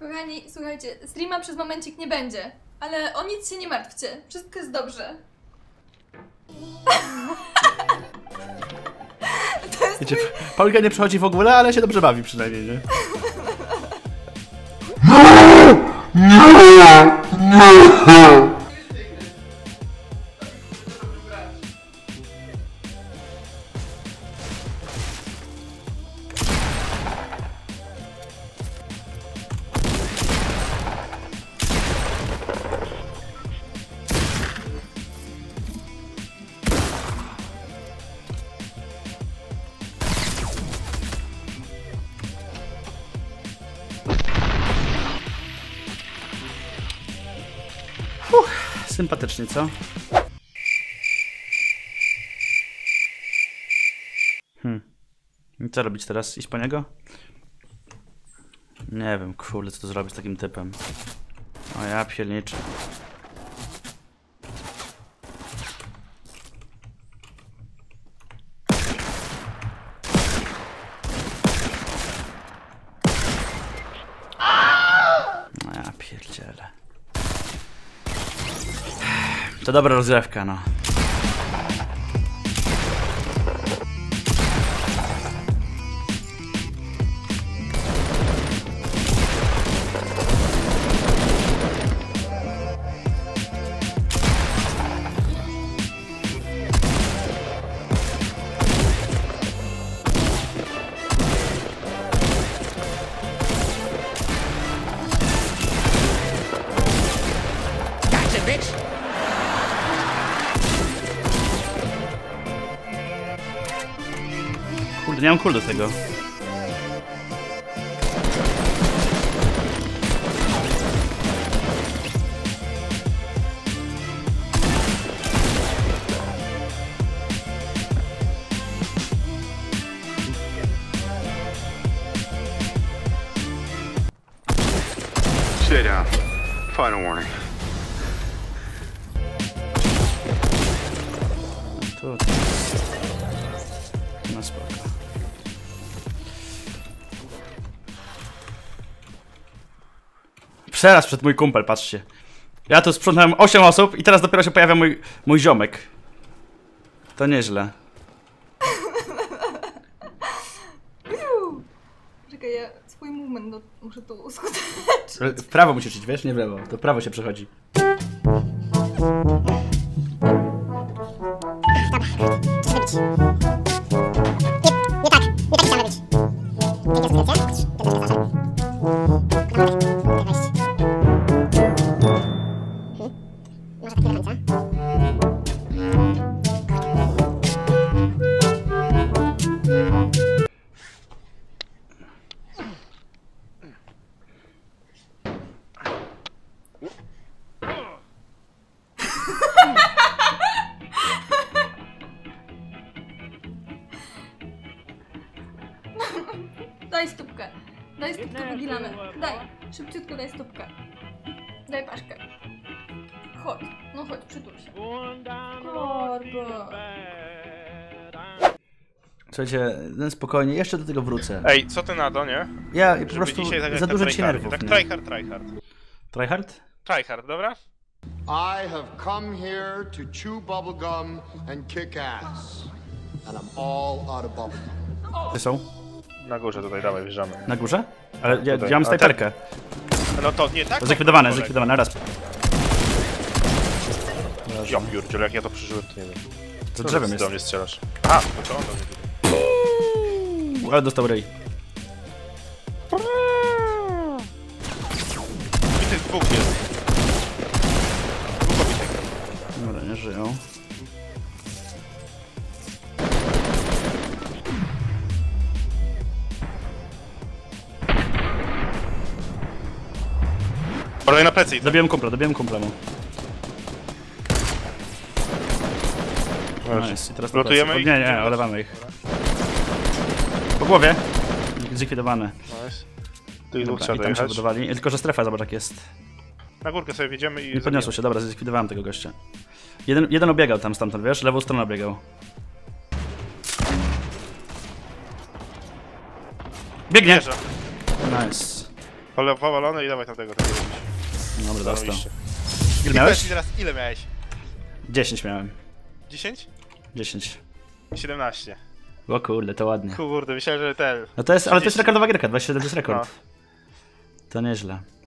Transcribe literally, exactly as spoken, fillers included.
Kochani, słuchajcie, streama przez momencik nie będzie, ale o nic się nie martwcie, wszystko jest dobrze. To jest Wiecie, mój... Paulka nie przychodzi w ogóle, ale się dobrze bawi przynajmniej, nie? Uff, sympatycznie, co? Hmm. I co robić teraz? Iść po niego? Nie wiem, kurde, co to zrobić z takim typem. O ja pierniczę. No ja pierdzielę. To dobra rozgrywka, no. Kurde, nie mam kul do tego. Stay down. Final warning. Tu. No spoko. Przeraz przed mój kumpel, patrzcie. Ja tu sprzątałem osiem osób i teraz dopiero się pojawia mój, mój ziomek. To nieźle. Czekaj, ja swój movement do... muszę tu uskutecznić. W prawo musisz iść, wiesz? Nie w lewo. To w prawo się przechodzi. Daj stópkę. Daj stópkę, wygilamy. Daj. Szybciutko daj stópkę. Daj paszkę. Chodź. No chodź, przytul się. Korbo. Słuchajcie, no spokojnie, jeszcze do tego wrócę. Ej, co ty na to, nie? Ja po Żeby prostu dzisiaj zagrać za na dużo ci tryhardzie. nerwów, Tak nie? tryhard, tryhard. Tryhard? Tryhard, dobra? I have come here to chew bubblegum and kick ass. And I'm all out of bubblegum. Gdzie są? Na górze tutaj, dawaj, wjeżdżamy. Na górze? Ale ja, Tutaj. ja mam A snajperkę. No to nie tak? Zlikwidowane, to zlikwidowane, raz. Ja piórdziel, jak ja to przeżyłem, to nie wiem. Za Co drzewem ty jest. do mnie strzelasz? Aha, to on do mnie tutaj. Ale dostał ryj. I tych dwóch jest. Dwóch obitych. Dobra, nie żyją. Podaj na plecy i to. Dobiłem kumpla, dobiłem kumpla mu. Nice. I teraz na Lotujemy plecy. ich? Nie, nie, olewamy ich. Po głowie. Zlikwidowane. Nice. Tu ich dwóch Dobra, i trzeba tam się dojechać. budowali. Tylko, że strefa, zobacz jak jest. Na górkę sobie wjedziemy i... Nie podniosło się, dobra, zlikwidowałem tego gościa. Jeden, jeden obiegał tam stamtąd, wiesz? Lewą stronę obiegał. Biegnie! Wjeżdża. Nice. Pole powalone i dawaj tamtego, tamtego. Dobra, dostał. Zarobiście. Ile I miałeś? powiedz mi teraz, ile miałeś? dziesięć miałem. dziesięć? dziesięć. siedemnaście. O kurde, to ładnie. Kurde, myślałem, że ten... No to jest, ale to jest trzydzieści. rekordowa gierka, dwadzieścia siedem to jest rekord. No. To nieźle.